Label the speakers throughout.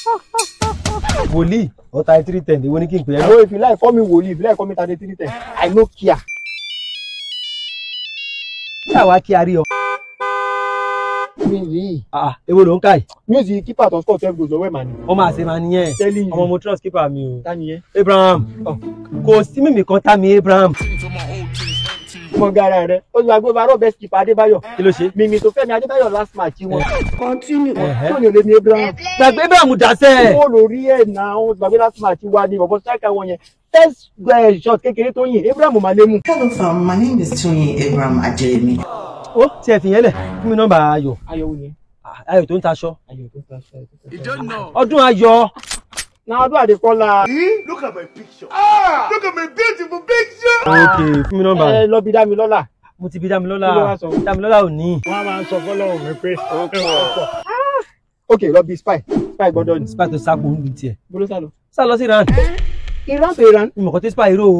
Speaker 1: Wòlíì or 3310. Èwo ni kí n pè é?
Speaker 2: No, if you like, call me Wòlíì. If you like, call me 3310. I no care.
Speaker 1: Ṣé àwa kí a rí ọ?
Speaker 2: Really?
Speaker 1: Èwo ló ń kà yìí?
Speaker 2: Music keeper tó score 12 goals lọ́wọ́ ẹ̀ mà ni.
Speaker 1: Ọmọ àṣẹ máa nìyẹn.
Speaker 2: Telling you.
Speaker 1: Ọmọ mo trust keeper mi o.
Speaker 2: Ta ni yẹn?
Speaker 1: Abraham. Kò sí mímì kan tá mi Abraham.
Speaker 2: Mo gara rẹ̀. Ó ti wá gbé baro best keeper Adébáyọ̀.
Speaker 1: Kí ló ṣe?
Speaker 2: Mímì tó fẹ́ mi Adébáyọ̀ last match wọn.
Speaker 3: Continue.
Speaker 2: Tó ní olè ní Abraham.
Speaker 1: Gbàgbé Abraham dasẹ́.
Speaker 2: Ó lórí ẹ̀ náà, ó gbàgbé last match wa ni bọ̀bọ̀ striker wọn yẹn. First shot kékeré tó yìn, Abraham máa lé mú.
Speaker 3: Hello fam, my name is Tony Abraham Ajayemi.
Speaker 1: Ó tí ẹ fi yẹn lẹ̀ fún mi nọ́mbà Ayọ̀.
Speaker 2: Ayọ̀ wo ni?
Speaker 1: Ayọ̀ tó ń taṣọ.
Speaker 2: Ayọ̀ tó ń taṣọ.
Speaker 4: You don't know.
Speaker 1: Ọdún Ayọ̀.
Speaker 2: Now do Adekola.
Speaker 4: Look at my picture. Look at my beautiful picture.
Speaker 1: Okay, fún mi nọ́mbà.
Speaker 2: Lọ bí Dámilọ́lá.
Speaker 1: Mo ti bí Dámilọ́lá. Dámilọ́lá ò ní.
Speaker 2: Wọ́n máa ń sọ fọ́lọ́run mi pé. Okay, lọ bí Spy. Spy gbọ́dọ̀ ní.
Speaker 1: Spy tó sápò ń lu tiẹ̀.
Speaker 2: Bolo sálọ.
Speaker 1: Sá lọ sí Iran.
Speaker 2: Iran to Iran.
Speaker 1: Ìmọ̀kàn tí Spy rò ó.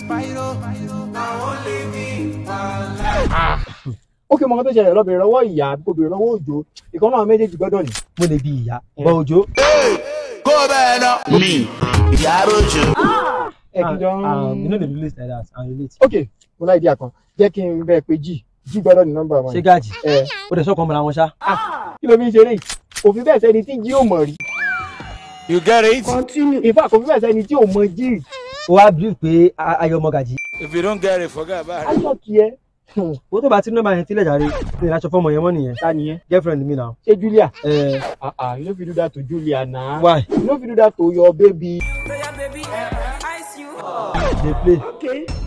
Speaker 2: Okay, mo kàn tó ṣẹlẹ̀ lọ bèrè lọ́wọ́ ìyá kò bèrè lọ́wọ́ Òjó. Ìkan náà méjèèjì gbọ́dọ̀ ní.
Speaker 1: Mo lè bi ìyá. Bọ́ Òjó.
Speaker 4: Go back now. Me. Ìyá Òjó.
Speaker 1: You know the list like that and relate.
Speaker 2: Okay, mo láì dí àkàn. Jẹ́ kí n bẹ́ẹ̀ pé G gbọ́dọ̀ ní nọ́mbà wọn.
Speaker 1: Ṣé Gáàjì? Ó dẹ̀ sọ́kàn mọ́ra wọn ṣá.
Speaker 2: Kí ló fi ń ṣeré yìí? Kò fi bẹ́ẹ̀ sẹ́ni tí G ò mọ̀ rí.
Speaker 4: You get it?
Speaker 2: Continue. In fact, kò fi bẹ́ẹ̀ sẹ́ni tí ò mọ̀ G.
Speaker 1: Ó wá bí pé Ayọ̀ ọmọ Gàjí.
Speaker 4: If you don't get it, forget about it.
Speaker 2: Aṣọ kí ẹ.
Speaker 1: Owó tó bá ti nọ́mbà yẹn sílẹ̀ jàre. Ní ìlàṣọ fọ́mọ yẹn mọ́ nìyẹn.
Speaker 2: Ta ni yẹn?
Speaker 1: Girlfriend mi now.
Speaker 2: Ṣé Julia?
Speaker 1: You
Speaker 2: You no fit do that to Julia na.
Speaker 1: Why?
Speaker 2: You no fit do that to your baby.
Speaker 1: They play.
Speaker 2: Okay.